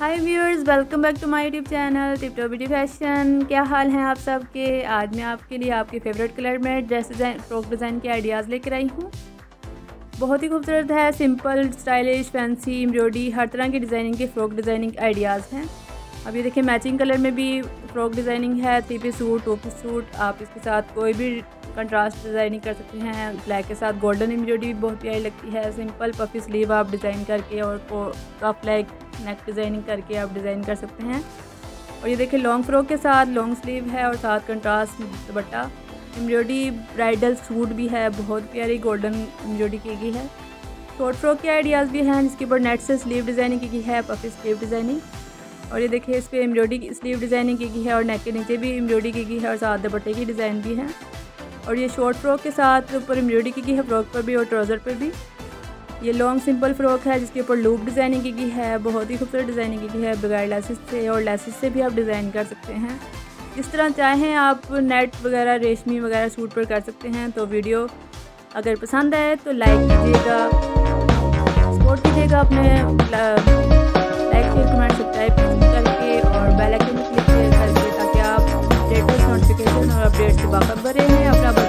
Hi viewers, welcome back to my YouTube channel tip top beauty fashion. क्या हाल हैं आप सबके। आज मैं आपके लिए आपके फेवरेट कलर में ड्रेस डिज़ाइन, फ्रॉक डिज़ाइन के आइडियाज़ लेकर आई हूँ। बहुत ही खूबसूरत है, सिंपल, स्टाइलिश, फैंसी, एम्ब्रॉयडरी, हर तरह की डिज़ाइनिंग के फ़्रॉक डिज़ाइनिंग आइडियाज़ हैं। अब ये देखिए, मैचिंग कलर में भी फ़्रॉक डिज़ाइनिंग है, 3 पीस सूट, 2 पीस सूट। आप इसके साथ कोई भी कंट्रास्ट डिज़ाइनिंग कर सकते हैं। ब्लैक के साथ गोल्डन एम्ब्रॉयडरी भी बहुत प्यारी लगती है। सिंपल पफी स्लीव आप डिज़ाइन करके और कफ लाइक नेक डिज़ाइनिंग करके आप डिज़ाइन कर सकते हैं। और ये देखिए, लॉन्ग फ्रॉक के साथ लॉन्ग स्लीव है और साथ contrast dupatta. Embroidery bridal suit भी है, बहुत प्यारी गोल्डन एम्ब्रॉयडरी की गई है। शॉर्ट फ्रॉक के आइडियाज़ भी हैं, जिसके ऊपर नेट से स्लीव डिज़ाइनिंग की गई है, पफी स्लीव डिज़ाइनिंग। और ये देखिए, इस पर एम्ब्रॉयडरी की स्लीव डिज़ाइनिंग की गई है और नेक के नीचे भी एम्ब्रॉयडरी की गई है और साथ दुपट्टे की डिज़ाइन भी है। और ये शॉर्ट फ्रॉक के साथ ऊपर एम्ब्रॉयडरी की गई है, फ्रॉक पर भी और ट्राउज़र पर भी। ये लॉन्ग सिंपल फ्रॉक है, जिसके ऊपर लूप डिज़ाइनिंग की गई है, बहुत ही खूबसूरत डिज़ाइनिंग की गई है। बगैर लेसिस से और लेसिस से भी आप डिज़ाइन कर सकते हैं, जिस तरह चाहें आप। नेट वगैरह, रेशमी वगैरह सूट पर कर सकते हैं। तो वीडियो अगर पसंद आए तो लाइक कीजिएगा, सपोर्ट कीजिएगा अपने लाइक, शेयर, कमेंट, सब्सक्राइब करके और बेल आइकन में क्लिक करके, ताकि आप लेटेस्ट नोटिफिकेशन और अपडेट से बाखबर रहें। अपना